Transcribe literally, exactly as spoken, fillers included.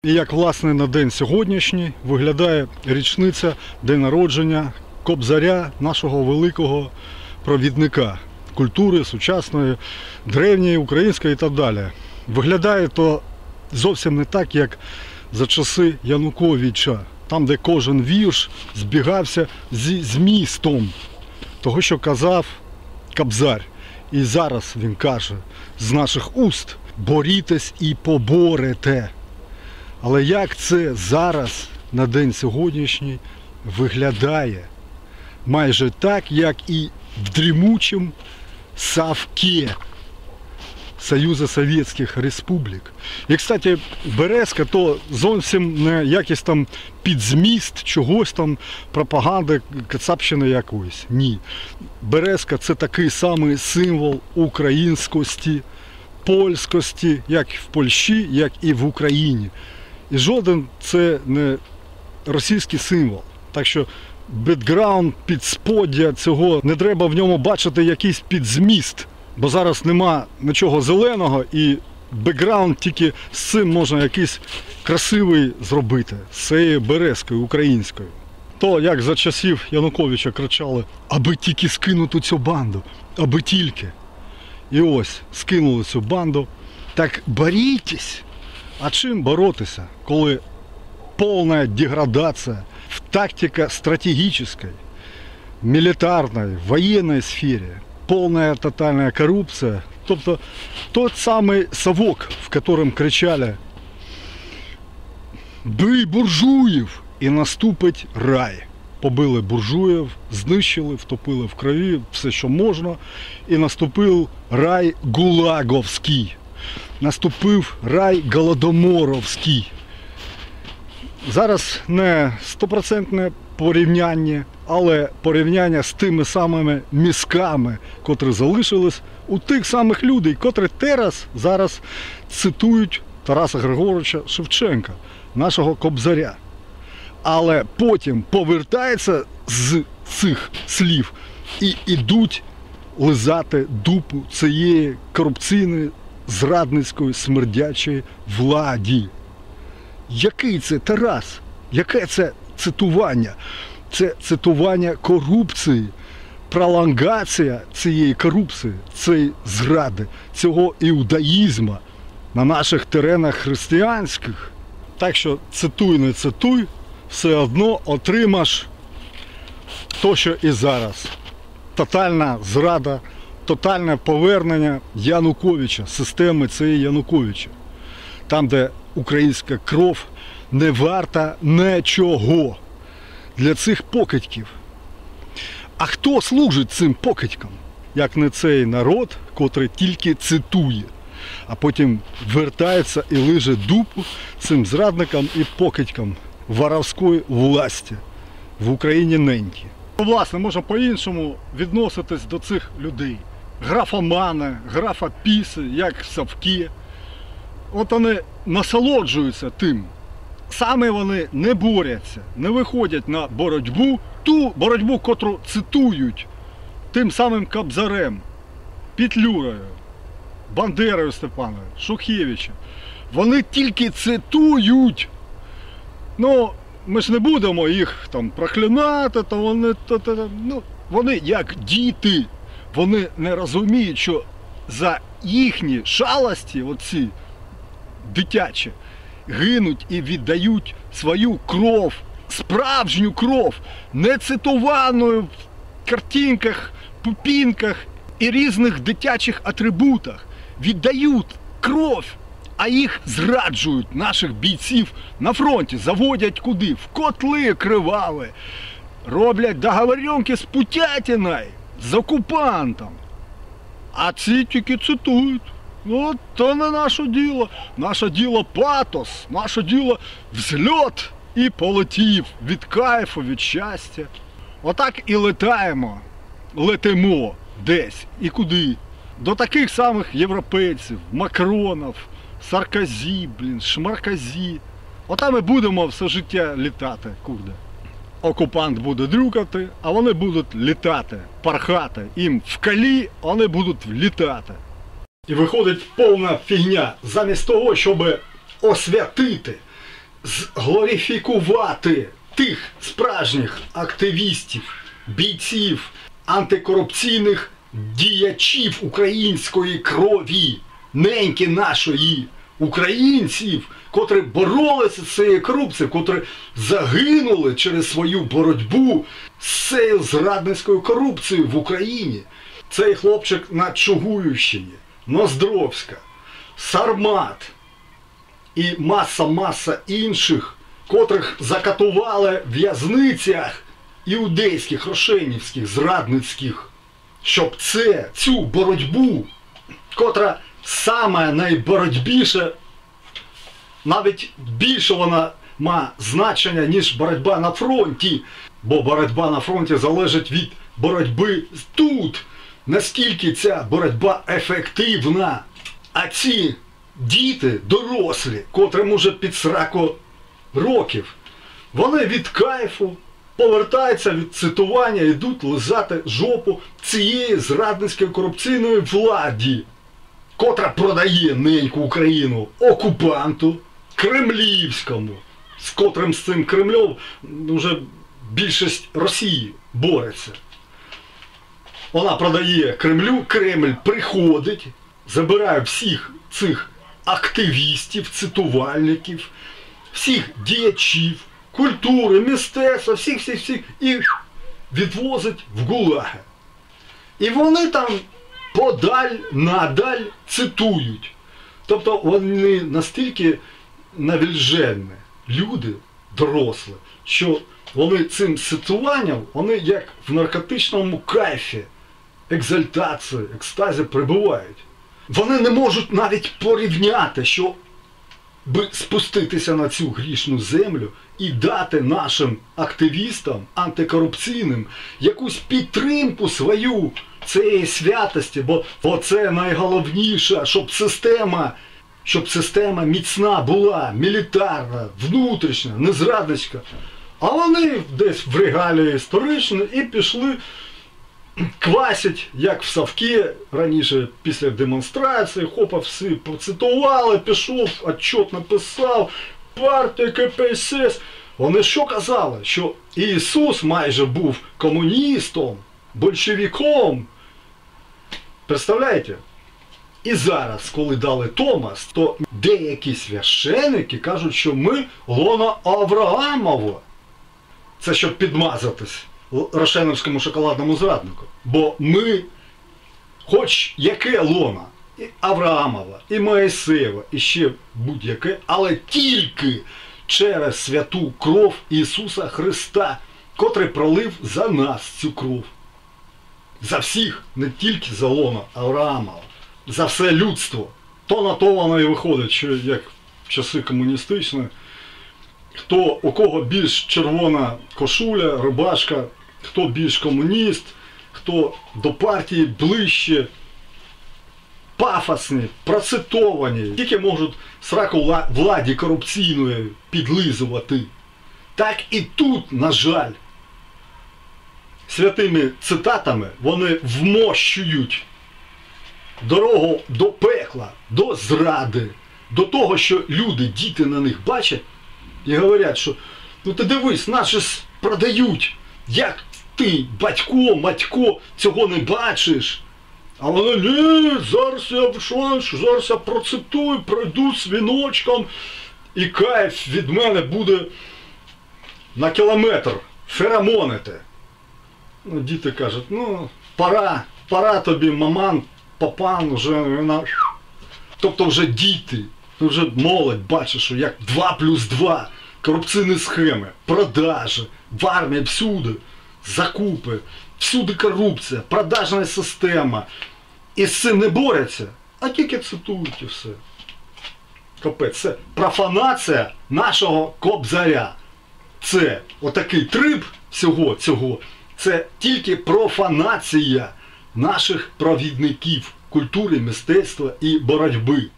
І як, власне, на день сьогоднішній виглядає річниця день народження Кобзаря, нашого великого провідника культури сучасної, древньої, української і так далі. Виглядає то зовсім не так, як за часи Януковича, там, де кожен вірш збігався зі змістом того, що казав Кобзар. І зараз він каже з наших уст: борітесь і поборете. Але як це зараз, на день сьогоднішній, виглядає? Майже так, як і в дрімучому Совке Союзу Совєтських Республік. І, кстати, Березка то зовсім не якийсь там підзміст чогось там, пропаганди, кацапщини якоїсь. Ні. Березка – це такий самий символ українськості, польськості, як в Польщі, як і в Україні. І жоден це не російський символ. Так що бекграунд, підсподдя цього, не треба в ньому бачити якийсь підзміст. Бо зараз нема нічого зеленого, і бекграунд тільки з цим можна якийсь красивий зробити, з цією березкою українською. То, як за часів Януковича кричали: аби тільки скинути цю банду, аби тільки. І ось, скинули цю банду. Так борітесь! А чим боротися, коли повна деградація в тактико-стратегической, мілітарній, воєнній сфері, повна тотальна корупція, тобто тот самий совок, в котором кричали: «Бий буржуїв і наступить рай». Побили буржуїв, знищили, втопили в крові все, що можна, і наступив рай гулаговський, наступив рай голодоморовський. Зараз не стопроцентне порівняння, але порівняння з тими самими мізками, котрі залишились у тих самих людей, котрі зараз, зараз цитують Тараса Григоровича Шевченка, нашого Кобзаря. Але потім повертаються з цих слів і йдуть лизати дупу цієї корупційної, зрадницької, смердячої владі. Який це Тарас? Яке це цитування? Це цитування корупції, пролонгація цієї корупції, цієї зради, цього іудаїзму на наших теренах християнських. Так що цитуй, не цитуй, все одно отримаш то, що і зараз. Тотальна зрада, тотальне повернення Януковича, системи цієї Януковича. Там, де українська кров не варта нічого для цих покидьків. А хто служить цим покидькам? Як не цей народ, котрий тільки цитує, а потім вертається і лиже дупу цим зрадникам і покидькам воровської власті в Україні неньки. Власне, можна по-іншому відноситись до цих людей. Графомани, графопіси, як в Совке. От вони насолоджуються тим. Саме вони не борються, не виходять на боротьбу, ту боротьбу, котру цитують тим самим Кобзарем, Петлюрою, Бандерою Степановою, Шухевичем. Вони тільки цитують. Ну, ми ж не будемо їх там проклинати, то вони, то, то, ну, вони як діти. Вони не розуміють, що за їхні шалості, оці дитячі, гинуть і віддають свою кров, справжню кров, не цитованою в картинках, пупінках і різних дитячих атрибутах. Віддають кров, а їх зраджують, наших бійців, на фронті, заводять куди? В котли криваві, роблять договоренки з Путятиною, з окупантом. А ці тільки цитують. Ну, то не наше діло. Наше діло патос, наше діло взльот і полетів від кайфу, від щастя. Отак і летаємо, летимо десь і куди. До таких самих європейців, Макронів, Саркозі, блін, Шмаркозі. Отам і будемо все життя літати, куди. Окупант буде дрюкати, а вони будуть літати, пархати. Їм в калі, вони будуть літати. І виходить повна фігня. Замість того, щоб освятити зглорифікувати тих справжніх активістів, бійців, антикорупційних діячів української крові, неньки нашої, українців, котрі боролися з цією корупцією, котрі загинули через свою боротьбу з цією зрадницькою корупцією в Україні. Цей хлопчик на Чугуївщині, Ноздровська, Сармат і маса-маса інших, котрих закатували в в'язницях іудейських, рошенівських, зрадницьких, щоб це, цю боротьбу, котра саме найборотьбіша, навіть більше вона має значення, ніж боротьба на фронті, бо боротьба на фронті залежить від боротьби тут, наскільки ця боротьба ефективна. А ці діти, дорослі, котрим уже під сорок років, вони від кайфу повертаються від цитування, йдуть лизати жопу цієї зрадницької корупційної владі, котра продає неньку Україну окупанту кремлівському, з котрим з цим Кремлем вже більшість Росії бореться. Вона продає Кремлю, Кремль приходить, забирає всіх цих активістів, цитувальників, всіх діячів, культури, мистецтва, всіх-всіх-всіх і відвозить в ГУЛАГи. І вони там подаль, надаль цитують. Тобто вони настільки навільженні люди, дорослі, що вони цим цитуванням, вони як в наркотичному кайфі, екзальтації, екстазі перебувають. Вони не можуть навіть порівняти, що би спуститися на цю грішну землю і дати нашим активістам антикорупційним якусь підтримку свою цієї святості, бо це найголовніше, щоб система, щоб система міцна була, мілітарна, внутрішня, не зрадницька. А вони десь в регалії історичні і пішли квасять, як в Совки раніше після демонстрації, хопа, всі процитували, пішов, отчет написав, партія ка пе ес ес. Вони що казали? Що Ісус майже був комуністом, большевиком. Представляєте? І зараз, коли дали Томас, то деякі священики кажуть, що ми лоно Авраамово. Це щоб підмазатись рошеновському шоколадному зраднику. Бо ми, хоч яке лоно, і Авраамова, і Моїсеєва, і ще будь-яке, але тільки через святу кров Ісуса Христа, котрий пролив за нас цю кров. За всіх, не тільки за лоно Авраамова, за все людство. То на то воно і виходить, що як в часи комуністичні, хто, у кого більш червона кошуля, рубашка, хто більш комуніст, хто до партії ближче, пафосні, процитовані, тільки можуть сраку владі корупційної підлизувати. Так і тут, на жаль, святими цитатами вони вмощують дорогу до пекла, до зради, до того, що люди, діти на них бачать і говорять, що ну ти дивись, нас же продають, як ти, батько, матько, цього не бачиш. А вони, ні, зараз я, що, зараз я процитую, пройду з віночком, і кайф від мене буде на кілометр феромонити. Ну, діти кажуть, ну, пора, пора тобі, маман, папан, вже, вона... Тобто вже діти, вже молодь бачить, що як два плюс два, корупційні схеми, продажі, в армії всюди, закупи, всюди корупція, продажна система. І з цим не борються, а тільки цитують і все. Капець, це профанація нашого Кобзаря. Це отакий триб всього цього, це тільки профанація наших провідників культури, мистецтва і боротьби.